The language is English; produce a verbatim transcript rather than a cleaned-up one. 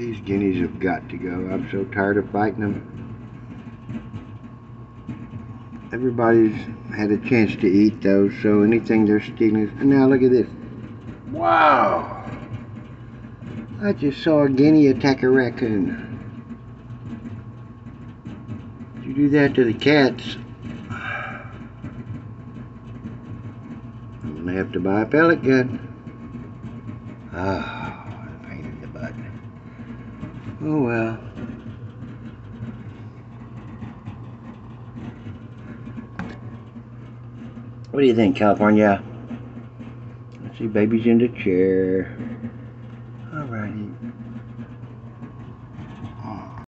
These guineas have got to go. I'm so tired of fighting them. Everybody's had a chance to eat those, so anything they're stealing. And now look at this. Wow! I just saw a guinea attack a raccoon. You do that to the cats, I'm gonna have to buy a pellet gun. Ah, oh, pain in the butt. Oh well. What do you think, California? I see babies in the chair.